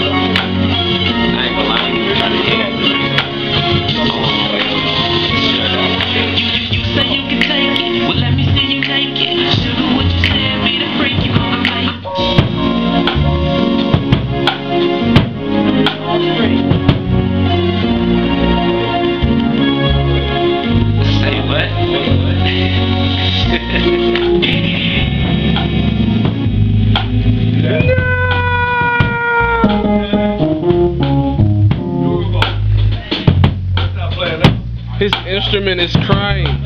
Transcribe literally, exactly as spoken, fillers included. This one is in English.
ain't gonna lie, you trying to hit at You say you can take it, well let me see you naked. Sugar, what you said, be the freak you gonna make. All free. Say what? His instrument is crying.